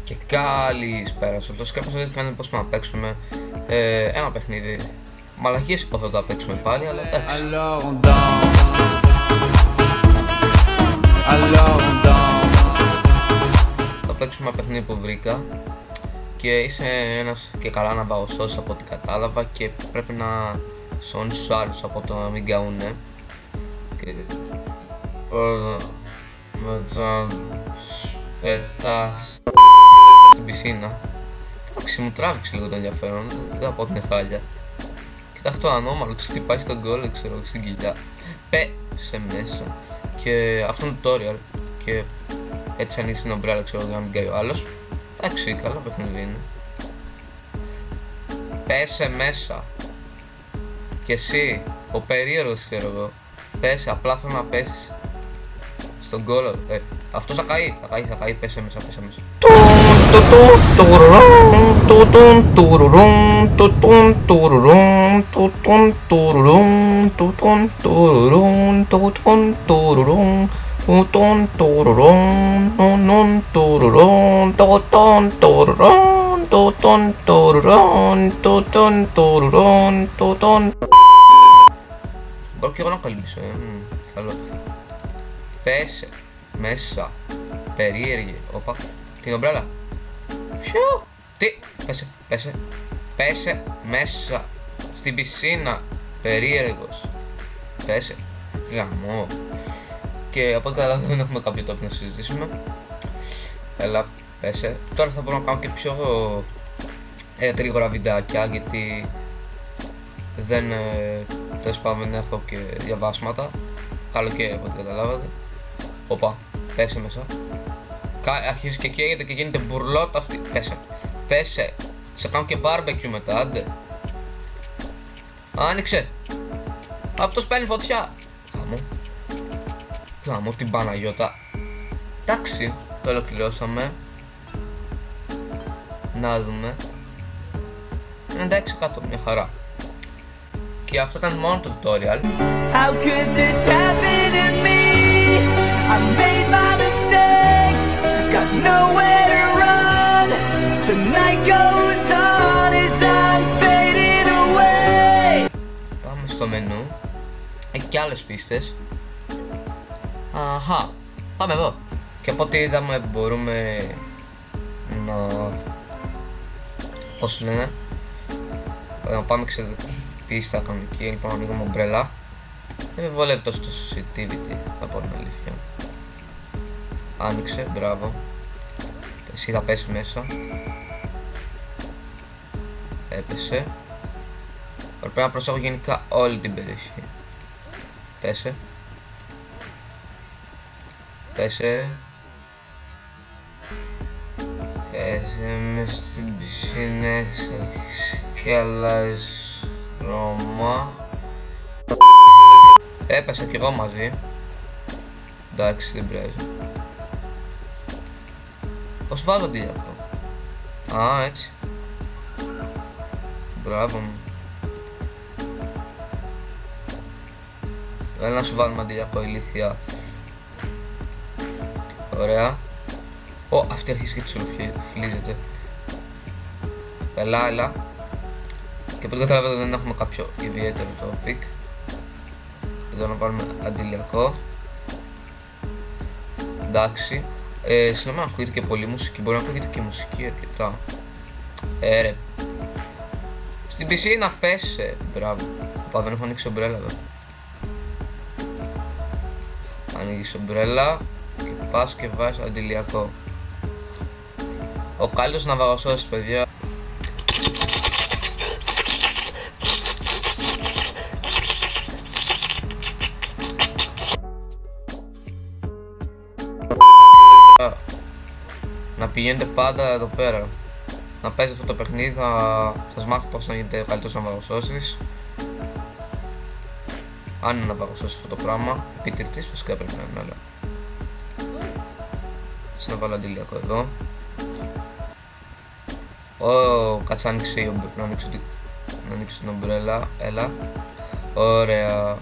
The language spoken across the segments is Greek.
Και καλησπέρα σε όλους. Κάποιος δεν κάνει πώς να παίξουμε ένα παιχνίδι. Μαλακίες υποθέτω θα παίξουμε πάλι, αλλά εντάξει. Θα παίξουμε ένα παιχνίδι που βρήκα και είσαι ένας και καλά να βαγοσώσεις από ό,τι κατάλαβα και πρέπει να σώνεις τους άλλους από το να μην καούνε. Και μετά πετάς στην πισίνα. Εντάξει, μου τράβηξε λίγο το ενδιαφέρον, δεν θα πω ότι είναι χάλια. Κοιτάξτε το ανώμαλο, τους χτυπάει στον γκολ, ξέρω, στην κοιλιά. Πέσε μέσα. Και αυτό είναι tutorial. Και έτσι ανοίξει την ομπρέλα, ξέρω, για να μην καεί ο άλλος. Εντάξει, καλό παιχνίδι είναι. Πέσε μέσα. Και εσύ, ο περίεργος, ξέρω εγώ. Πέσε, απλά θέλω να πέσεις στον γκολ. Αυτός θα καεί, πέσε μέσα, πέσε μέσα. Μπορώ και εγώ να καλύψω, καλό. Πέσε μέσα, περίεργη, όπα, την ομπρέλα. Φιου, τι, πέσε μέσα, στην πισίνα, περίεργος. Πέσε, γαμό. Και από ό,τι καταλάβετε δεν έχουμε κάποιο topic να συζητήσουμε. Έλα, πέσε. Τώρα θα μπορώ να κάνω και πιο γρήγορα βιντεάκια, γιατί τέλος πάντων δεν έχω και διαβάσματα. Καλοκαίρι από ό,τι καταλάβατε. Όπα, πέσε μέσα. Αρχίζει και καίγεται και γίνεται μπουρλότα αυτή. Πέσε. Σε κάνω και barbecue μετά, άντε. Άνοιξε. Αυτός παίρνει φωτιά. Γαμώ την Παναγιώτα. Εντάξει, το ολοκληρώσαμε. Να δούμε. 96% μια χαρά. Και αυτό ήταν μόνο το tutorial. How could this happen to me? I made my mistakes, got nowhere to run. The night goes on as I'm fading away. Πάμε στο μενού. Έχει και άλλες πίστες. Αχα, πάμε εδώ. Και από ό,τι είδαμε μπορούμε να... πώς λένε, να πάμε πίστα κανονική. Λοιπόν, να ανοίγουμε ομπρέλα. Δεν με βολεύει τόσο το sensitivity, θα πω την αλήθεια. Άνοιξε, μπράβο. Εσύ θα πέσει μέσα. Έπεσε. Πρέπει να προσέχω γενικά όλη την περιοχή. Πέσε. Πέσε. Πέσε μες στην πισίνα και αλλάζεις χρώμα. Έπεσα κι εγώ μαζί. Εντάξει, δεν πειράζει. Πώς βάζω αντίλιακο? Α, έτσι. Μπράβο μου. Έλα να σου βάλουμε αντίλιακο, ηλίθεια. Ωραία. Αυτή αρχίζει και τσουρουφλίζεται. Έλα. Και πριν καταλάβετε δεν έχουμε κάποιο ιδιαίτερο topic. Εδώ να βάλουμε αντιλιακό. Εντάξει. Συγγνώμη αν ακούγεται και πολύ μουσική, μπορεί να ακούγεται και μουσική αρκετά. Ρε. Στην πισίνα πέσε. Μπράβο. Οπα, δεν έχω ανοίξει ομπρέλα εδώ. Ανοίγεις ομπρέλα και πας και βάζεις αντιλιακό. Ο καλύτερος ναυαγοσώσης, παιδιά. Να πηγαίνετε πάντα εδώ πέρα. Να παίζετε αυτό το παιχνίδι, θα σας μάθω πώς να γίνετε ο καλύτερος ναυαγοσώσης. Αν είναι ναυαγοσώσης αυτό το πράγμα, επιτηρητής φυσικά πρέπει να είναι, αλλά έτσι να βάλω αντιλιακό εδώ. Κάτσε άνοιξε να ανοίξω την ομπρέλα, έλα. Ωραία.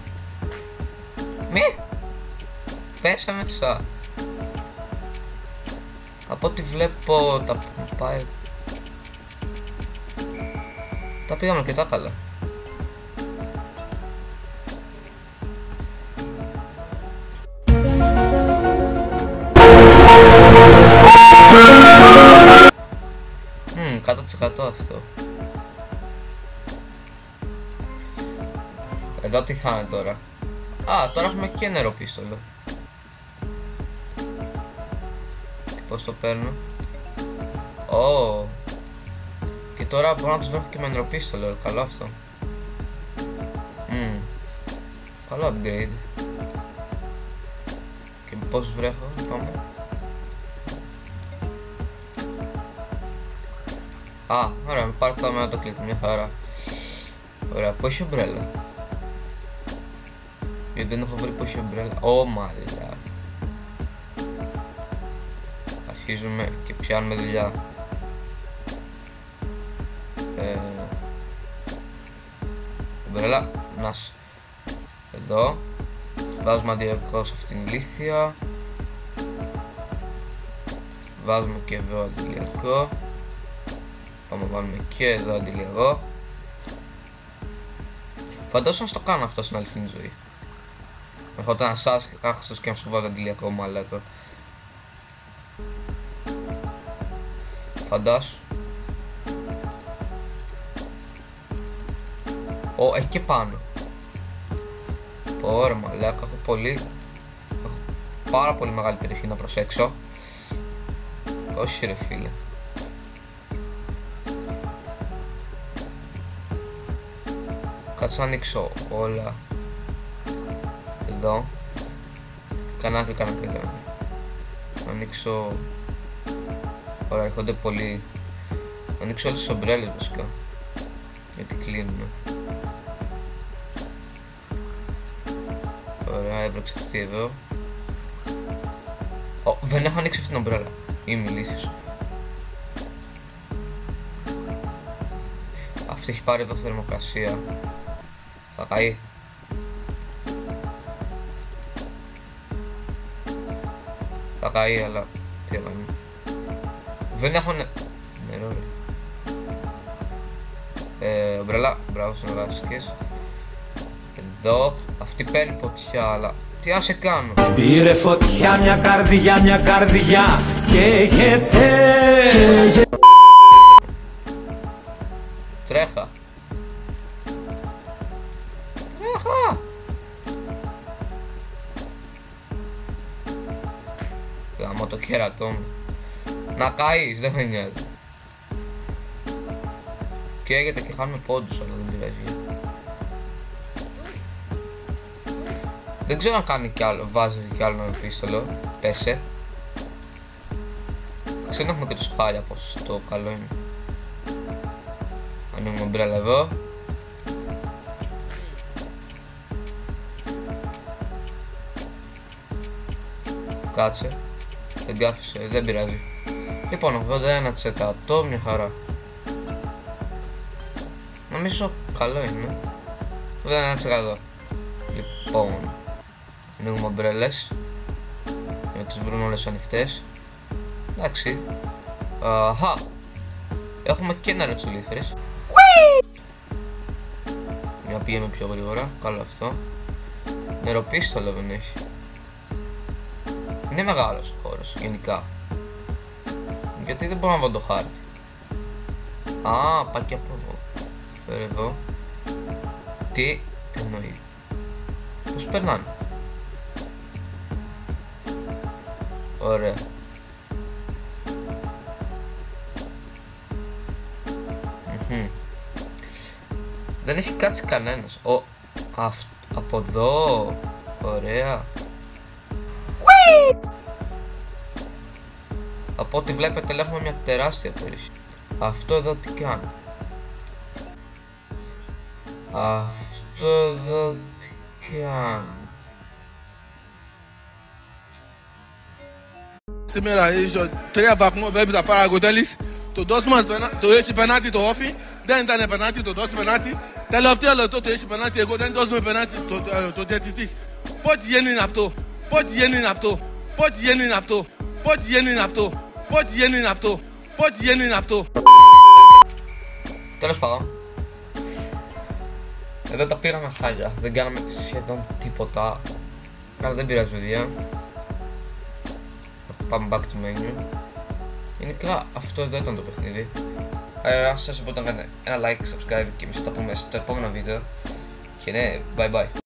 Μη! Πέσα μέσα. Από ό,τι βλέπω τα πάει. Τα πήγαμε αρκετά καλά. Κάτω αυτό. Εδώ τι θα είναι τώρα? Α, τώρα έχουμε και νεροπίστολο. Πώς το παίρνω? Και τώρα μπορώ να τους βρέχω και με νεροπίστολο. Καλό αυτό. Καλό upgrade. Και πώς βρέχω? Πάμε. Α, ωραία, με πάρω το με το κλικ, μια χαρά. Ωραία, που έχει ομπρέλα? Γιατί δεν έχω βρει που έχει ομπρέλα. Μάλιστα. Αρχίζουμε και πιάνουμε δουλειά. Ομπρέλα, νας. Εδώ. Βάζουμε αντιλιακό σε αυτήν την ηλίθεια. Βάζουμε και εδώ αντιλιακό. Πάμε βάλουμε και εδώ αντιλιακό. Φαντάζομαι να στο κάνω αυτό στην αληθινή ζωή. Ερχόταν ένα σας άχαστος και να σου βάλω αντιλιακό μαλάκα. Φαντάσου. Έχει και πάνω. Ωραία μαλάκα, έχω πάρα πολύ μεγάλη περιοχή να προσέξω. Όχι ρε φίλε. Κάτσε να ανοίξω όλα. Εδώ. Κανάκι. Να ανοίξω. Ωραία, έρχονται πολύ. Να ανοίξω όλες τις ομπρέλες βασικά. Γιατί κλείνουν. Ωραία, έβρεξε αυτή εδώ. Δεν έχω ανοίξει αυτή την ομπρέλα. Είμαι ηλίθιος. Αυτή έχει πάρει εδώ θερμοκρασία. Θα καεί. Θα καεί, αλλά τι έκανε. Δεν έχω νερό ρε. Ομπρέλα, μπράβο συνεργάστηκες. Εδώ, αυτή παίρνει φωτιά, αλλά τι να σε κάνω. Πήρε φωτιά μια καρδιά και έχετε. Τρέχα. Γαμώ το κέρατό μου. Να καείς, δεν με νοιάζει. Καίγεται και χάνουμε πόντους, αλλά δεν πειράζει. Δεν ξέρω αν κάνει κι άλλο, βάζει κι άλλο ένα πίστολο. Πέσε. Ξέρω έχουμε και το σχάλια ποσοστό, καλό είναι. Ανοίγουμε ομπρέλα εδώ. Κάτσε. Δεν κάφησε, δεν πειράζει. Λοιπόν, 81% μια χαρά. Νομίζω καλό είναι. 81%. Λοιπόν, ανοίγουμε ομπρέλες. Να τις βρουν όλες ανοιχτές. Εντάξει. Αχα. Έχουμε και νερότσουλήθρες. Μια πήγαμε πιο γρήγορα. Καλό αυτό. Νεροπίστολο δεν έχει. Είναι μεγάλος ο χώρος γενικά. Γιατί δεν μπορώ να βάλω το χάρτη. Πάει και από εδώ. Φέρε εδώ. Τι εννοεί? Πώς περνάνε? Ωραία. Δεν έχει κάτσει κανένας. Από εδώ. Ωραία. Από ό,τι βλέπετε έχουμε μια τεράστια περιοχή. Αυτό εδώ τι κάνει? Αυτό εδώ τι κάνει? Σήμερα ίσω 3 βαθμούς πρέπει να παραγωγέλεις. Το δώσ' μας το έχει πενάτη το όφι. Δεν ήταν πενάτη, το δώσ' πενάτη. Τελευταίο λεπτό το έχει πενάτη, εγώ δεν δώσουμε πενάτη το διαιτητής. Πώς γίνει αυτό? Πώς γίνει αυτό? Πώς γίνει αυτό? Πώς γίνει αυτό? Πότι γέννη είναι αυτό. Πότι γέννη είναι αυτό. Τέλος πάντων. Εδώ τα πήραμε χάλια. Δεν κάναμε σχεδόν τίποτα. Αλλά δεν πειράζει, παιδιά. Πάμε back to menu. Γενικά αυτό εδώ ήταν το παιχνίδι. Αν σας μπορείτε να κάνετε ένα like, subscribe και εμείς θα τα πούμε στο επόμενο βίντεο. Και ναι, bye bye.